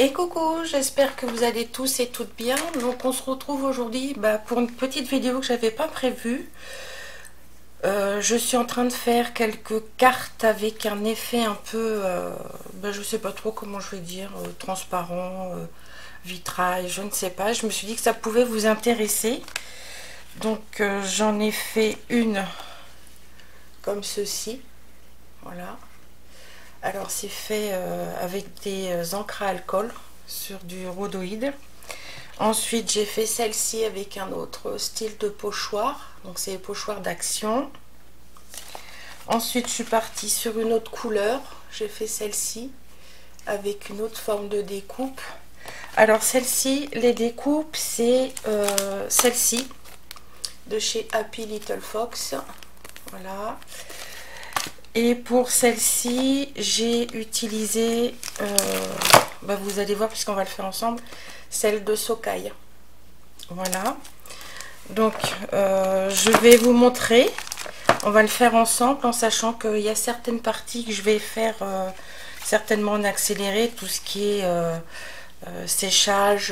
Et coucou, j'espère que vous allez tous et toutes bien. Donc on se retrouve aujourd'hui pour une petite vidéo que j'avais pas prévue. Je suis en train de faire quelques cartes avec un effet un peu, je sais pas trop comment je vais dire, transparent, vitrail, je ne sais pas. Je me suis dit que ça pouvait vous intéresser. Donc j'en ai fait une comme ceci, voilà. Alors c'est fait avec des encres à alcool sur du rhodoïde. Ensuite j'ai fait celle-ci avec un autre style de pochoir, donc c'est les pochoirs d'action. Ensuite je suis partie sur une autre couleur, j'ai fait celle-ci avec une autre forme de découpe. Alors celle-ci, les découpes, c'est celle-ci de chez Happy Little Fox, voilà. Et pour celle-ci, j'ai utilisé, vous allez voir puisqu'on va le faire ensemble, celle de Sokai. Voilà. Donc, je vais vous montrer. On va le faire ensemble en sachant qu'il y a certaines parties que je vais faire certainement en accéléré. Tout ce qui est séchage,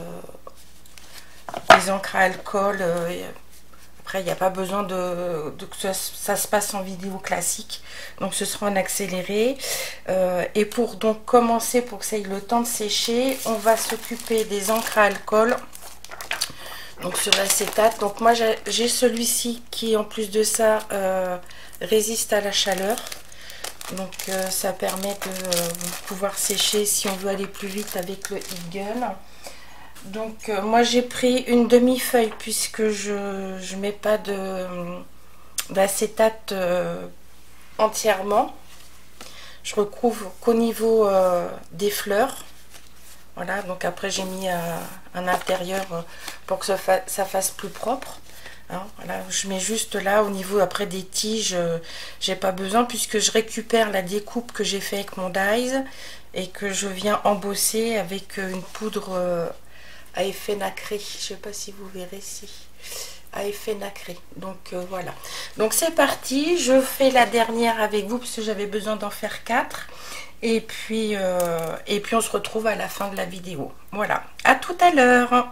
des encres à alcool. Après, il n'y a pas besoin que ça se passe en vidéo classique. Donc, ce sera en accéléré. Et pour donc commencer, pour que ça ait le temps de sécher, on va s'occuper des encres à alcool. Donc, sur l'acétate. Donc, moi, j'ai celui-ci qui, en plus de ça, résiste à la chaleur. Donc, ça permet de pouvoir sécher si on veut aller plus vite avec le heat gun. Donc moi j'ai pris une demi-feuille puisque je mets pas d'acétate entièrement. Je recouvre qu'au niveau des fleurs. Voilà, donc après j'ai mis un intérieur pour que ça fasse plus propre. Hein, voilà, je mets juste là au niveau après des tiges, j'ai pas besoin puisque je récupère la découpe que j'ai fait avec mon dies et que je viens embosser avec une poudre à effet nacré. Je sais pas si vous verrez si à effet nacré. Donc voilà. Donc c'est parti. Je fais la dernière avec vous parce que j'avais besoin d'en faire 4. Et puis on se retrouve à la fin de la vidéo. Voilà. À tout à l'heure.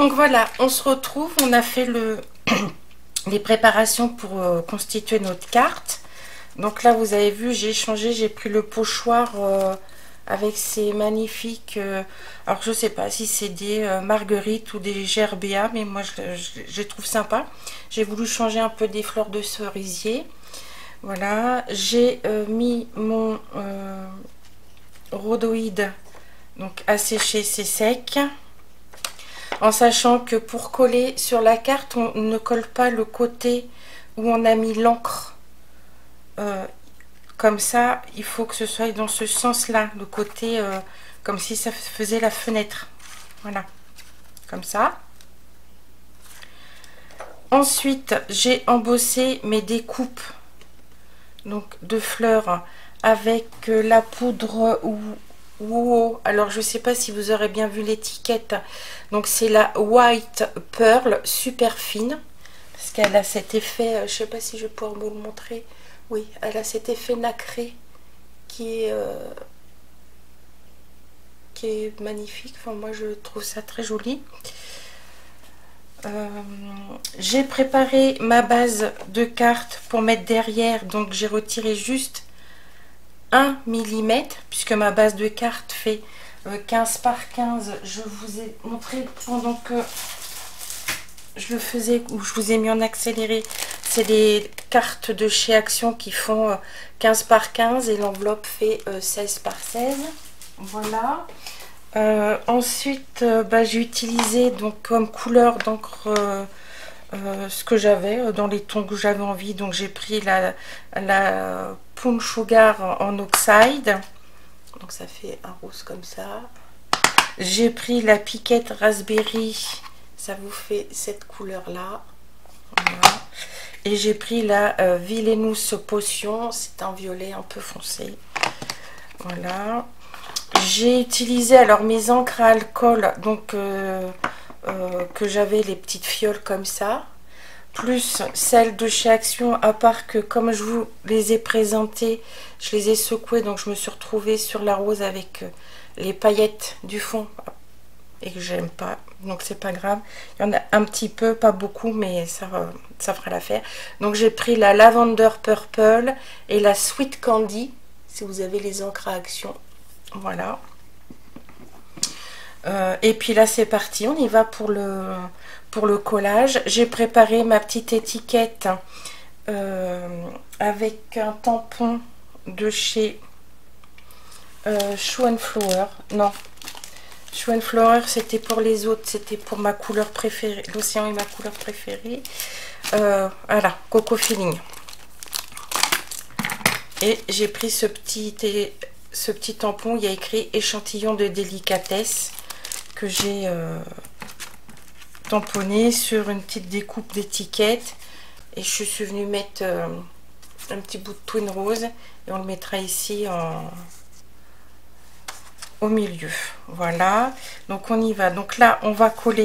Donc voilà, on se retrouve, on a fait les préparations pour constituer notre carte. Donc là, vous avez vu, j'ai changé, j'ai pris le pochoir avec ces magnifiques... alors je sais pas si c'est des marguerites ou des gerbéas, mais moi je les trouve sympas. J'ai voulu changer un peu des fleurs de cerisier. Voilà, j'ai mis mon rhodoïde donc à sécher, c'est sec. En sachant que pour coller sur la carte, on ne colle pas le côté où on a mis l'encre. Comme ça, il faut que ce soit dans ce sens-là, le côté comme si ça faisait la fenêtre. Voilà, comme ça. Ensuite, j'ai embossé mes découpes donc de fleurs avec la poudre ou alors je sais pas si vous aurez bien vu l'étiquette. Donc c'est la White Pearl super fine parce qu'elle a cet effet, je sais pas si je vais pouvoir vous le montrer. Oui, elle a cet effet nacré qui est magnifique. Enfin, moi je trouve ça très joli. J'ai préparé ma base de cartes pour mettre derrière, donc j'ai retiré juste 1 mm puisque ma base de cartes fait 15 par 15. Je vous ai montré pendant que je le faisais, ou je vous ai mis en accéléré, c'est des cartes de chez Action qui font 15 par 15 et l'enveloppe fait 16 par 16. Voilà. Ensuite, j'ai utilisé donc comme couleur d'encre ce que j'avais dans les tons que j'avais envie. Donc j'ai pris la Plum Sugar en oxide. Donc ça fait un rose comme ça. J'ai pris la piquette raspberry. Ça vous fait cette couleur là. Voilà. Et j'ai pris la Villainous Potion. C'est un violet un peu foncé. Voilà. J'ai utilisé alors mes encres à alcool, donc que j'avais les petites fioles comme ça, plus celles de chez Action, à part que comme je vous les ai présentées, je les ai secouées, donc je me suis retrouvée sur la rose avec les paillettes du fond et que j'aime pas, donc c'est pas grave. Il y en a un petit peu, pas beaucoup, mais ça fera l'affaire. Donc j'ai pris la Lavender Purple et la Sweet Candy, si vous avez les encres à Action. Voilà. Et puis là c'est parti, on y va pour le collage. J'ai préparé ma petite étiquette avec un tampon de chez Show and Flower. Non, Show and Flower c'était pour les autres, c'était pour ma couleur préférée. L'océan est ma couleur préférée. Voilà, Coco Feeling. Et j'ai pris ce petit tampon, il y a écrit échantillon de délicatesse que j'ai tamponné sur une petite découpe d'étiquette et je suis venue mettre un petit bout de twin rose et on le mettra ici au milieu. Voilà, donc on y va. Donc là on va coller.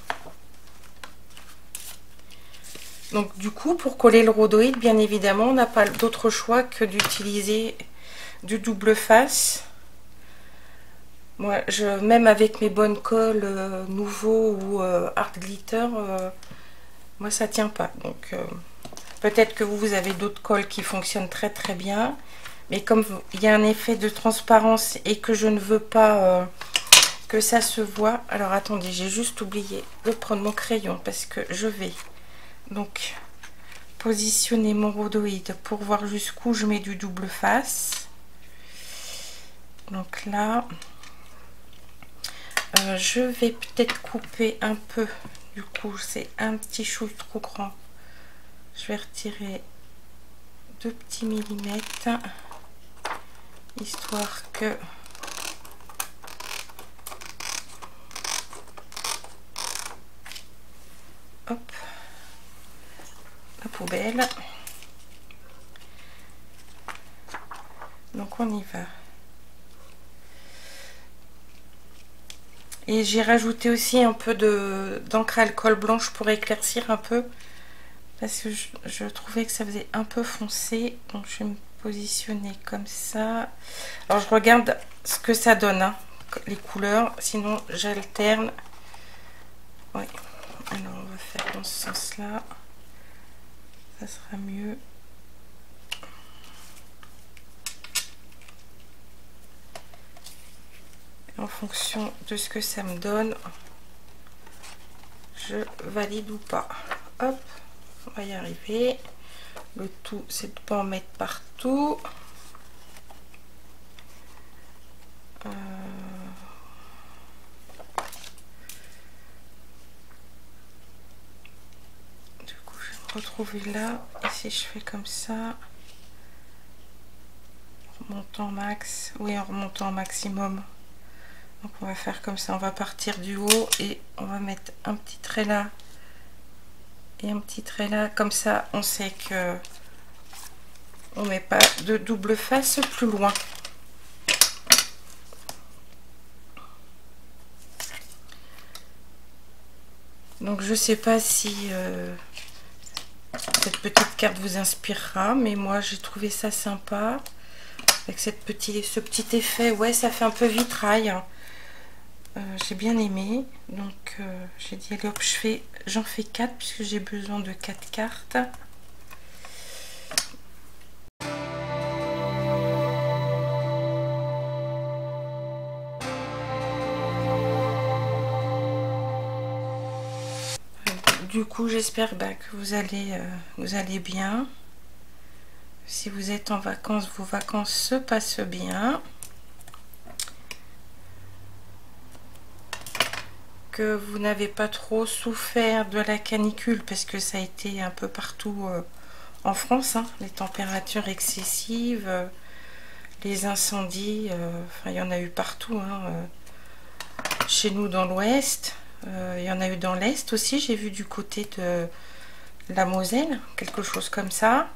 Donc du coup pour coller le rhodoïde, bien évidemment on n'a pas d'autre choix que d'utiliser du double face. Moi, même avec mes bonnes colles nouveaux ou art glitter, moi ça tient pas. Donc peut-être que vous avez d'autres colles qui fonctionnent très très bien, mais comme il y a un effet de transparence et que je ne veux pas que ça se voit. Alors attendez, j'ai juste oublié de prendre mon crayon parce que je vais donc positionner mon rhodoïde pour voir jusqu'où je mets du double face. Donc là je vais peut-être couper un peu, du coup c'est un petit chou trop grand, je vais retirer 2 petits millimètres histoire que hop, la poubelle. Donc on y va. Et j'ai rajouté aussi un peu d'encre à alcool blanche pour éclaircir un peu. Parce que je trouvais que ça faisait un peu foncé. Donc je vais me positionner comme ça. Alors je regarde ce que ça donne, hein, les couleurs. Sinon j'alterne. Ouais, alors on va faire dans ce sens là, ça sera mieux. En fonction de ce que ça me donne, je valide ou pas. Hop, on va y arriver. Le tout, c'est de ne pas en mettre partout. Du coup, je vais me retrouver là. Et si je fais comme ça, remontant max, oui, en remontant au maximum. Donc on va faire comme ça, on va partir du haut et on va mettre un petit trait là et un petit trait là. Comme ça, on sait que on met pas de double face plus loin. Donc je sais pas si cette petite carte vous inspirera, mais moi j'ai trouvé ça sympa avec ce petit effet. Ouais, ça fait un peu vitrail. J'ai bien aimé, donc j'ai dit allez hop, j'en fais 4 puisque j'ai besoin de 4 cartes. Du coup, j'espère que vous allez bien. Si vous êtes en vacances, vos vacances se passent bien. Que vous n'avez pas trop souffert de la canicule parce que ça a été un peu partout en France, hein, les températures excessives, les incendies, enfin il y en a eu partout, hein, chez nous dans l'ouest, il y en a eu dans l'est aussi, j'ai vu du côté de la Moselle, quelque chose comme ça.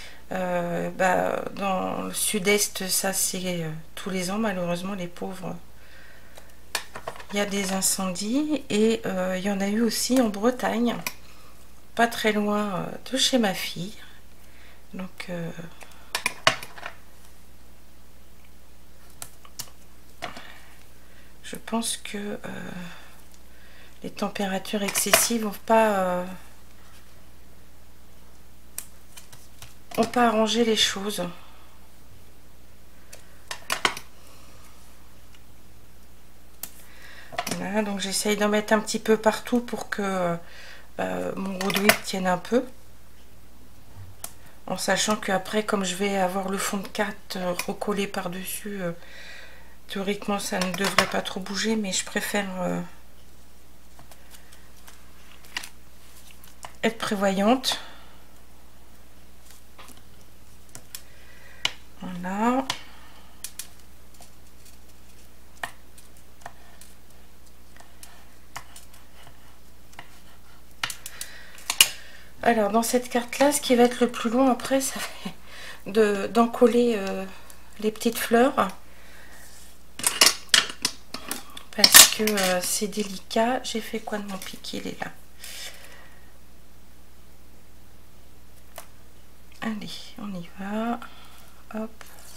Dans le sud-est, ça c'est tous les ans malheureusement, les pauvres. Il y a des incendies et il y en a eu aussi en Bretagne, pas très loin de chez ma fille. Donc je pense que les températures excessives n'ont pas arrangé les choses. Voilà, donc j'essaye d'en mettre un petit peu partout pour que mon rouleau tienne un peu. En sachant qu'après, comme je vais avoir le fond de carte recollé par-dessus, théoriquement ça ne devrait pas trop bouger, mais je préfère être prévoyante. Voilà. Alors dans cette carte là, ce qui va être le plus long après, ça fait d'encoller les petites fleurs parce que c'est délicat. J'ai fait quoi de mon piqué? Il est là. Allez, on y va. Hop.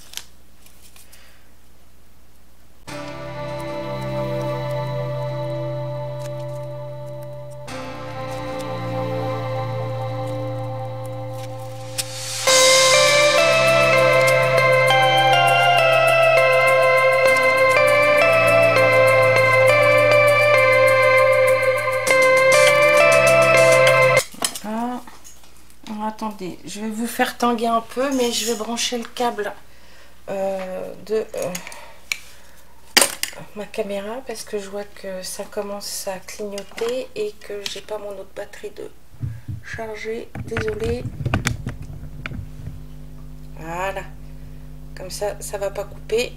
Attendez, je vais vous faire tanguer un peu, mais je vais brancher le câble de ma caméra parce que je vois que ça commence à clignoter et que j'ai pas mon autre batterie de charger. Désolée. Voilà, comme ça, ça va pas couper.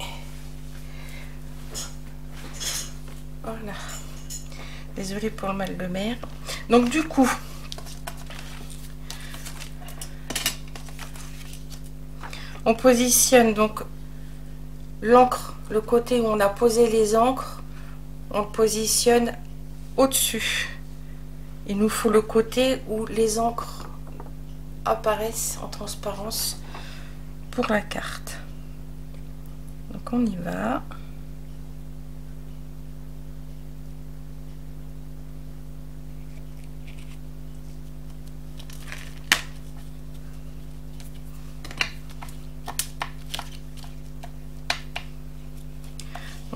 Voilà. Désolée pour le mal de mer. Donc du coup, on positionne donc l'encre, le côté où on a posé les encres, on le positionne au-dessus. Il nous faut le côté où les encres apparaissent en transparence pour la carte. Donc on y va.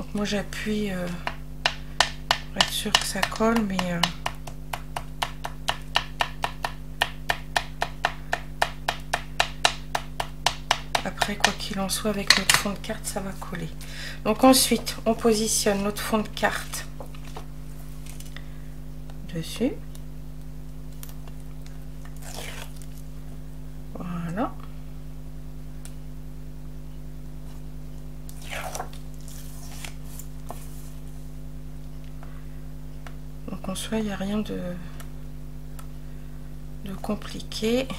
Donc moi j'appuie pour être sûr que ça colle, mais après, quoi qu'il en soit, avec notre fond de carte, ça va coller. Donc ensuite, on positionne notre fond de carte dessus. Voilà. Donc en soi, il n'y a rien de compliqué.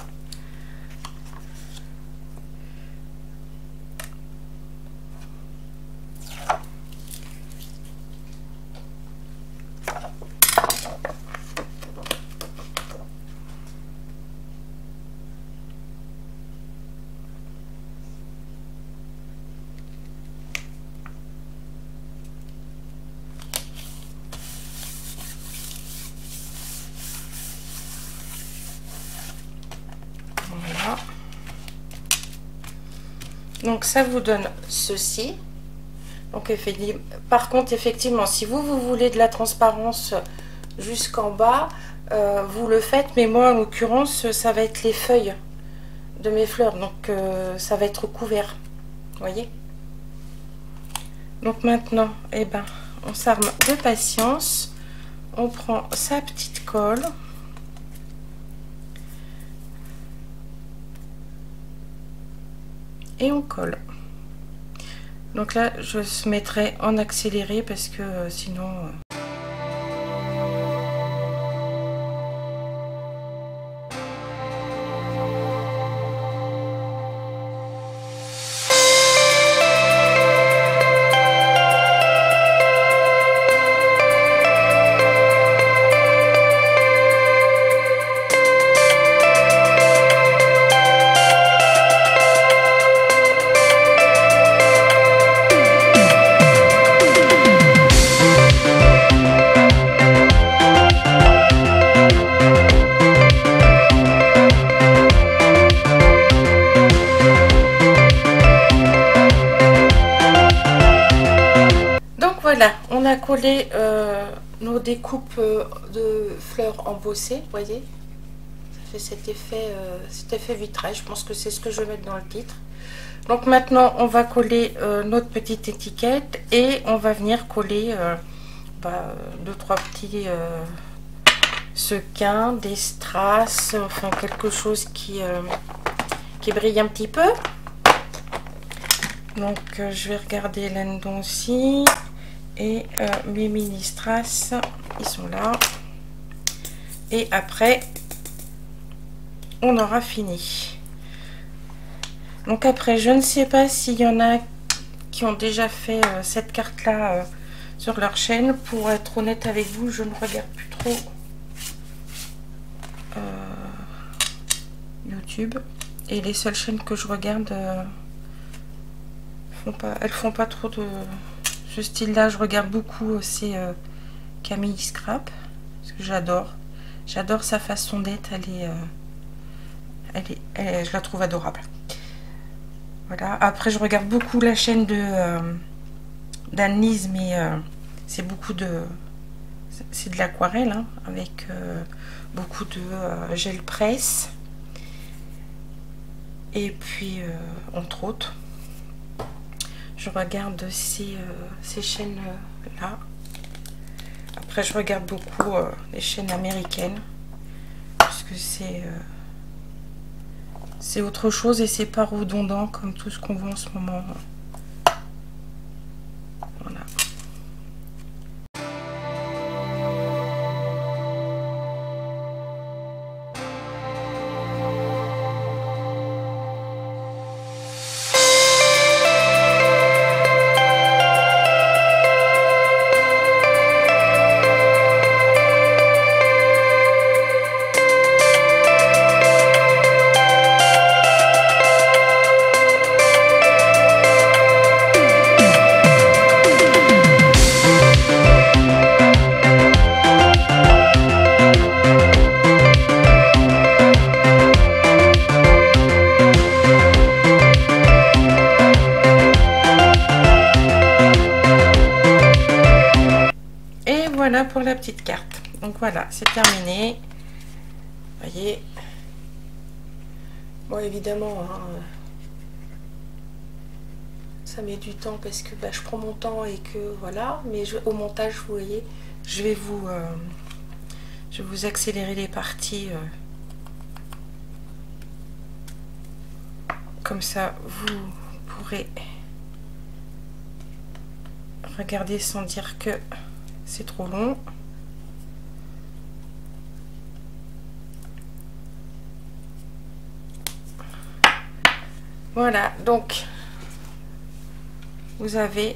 Voilà. Donc ça vous donne ceci. Donc par contre, effectivement, si vous voulez de la transparence jusqu'en bas, vous le faites, mais moi en l'occurrence ça va être les feuilles de mes fleurs, donc ça va être couvert, vous voyez. Donc maintenant, eh ben, on s'arme de patience, on prend sa petite colle et on colle. Donc là je se mettrai en accéléré parce que sinon voilà, on a collé nos découpes de fleurs embossées, vous voyez, ça fait cet effet vitrail. Je pense que c'est ce que je vais mettre dans le titre. Donc maintenant on va coller notre petite étiquette et on va venir coller 2-3 petits sequins, des strass, enfin quelque chose qui brille un petit peu. Donc je vais regarder là-dedans aussi. Et mes mini strass, ils sont là. Et après, on aura fini. Donc après, je ne sais pas s'il y en a qui ont déjà fait cette carte-là sur leur chaîne. Pour être honnête avec vous, je ne regarde plus trop YouTube. Et les seules chaînes que je regarde, elles font pas trop de... Ce style là je regarde beaucoup, c'est Camille Scrap, parce que j'adore sa façon d'être, je la trouve adorable. Voilà, après je regarde beaucoup la chaîne de d'Anne-Lise, mais c'est de l'aquarelle, hein, avec beaucoup de gel presse, et puis entre autres je regarde ces chaînes là. Après je regarde beaucoup les chaînes américaines, parce que c'est autre chose et c'est pas redondant comme tout ce qu'on voit en ce moment. Voilà. Voilà pour la petite carte. Donc voilà, c'est terminé. Vous voyez. Bon, évidemment, hein, ça met du temps parce que bah, je prends mon temps et que voilà. Mais au montage, vous voyez, je vais vous accélérer les parties. Comme ça, vous pourrez regarder sans dire que c'est trop long. Voilà, donc vous avez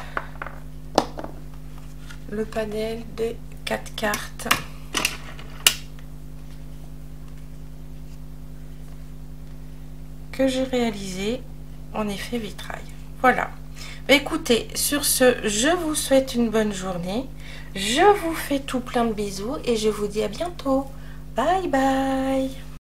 le panel des 4 cartes. Que j'ai réalisé en effet vitrail. Voilà. Écoutez, sur ce, je vous souhaite une bonne journée. Je vous fais tout plein de bisous et je vous dis à bientôt. Bye bye.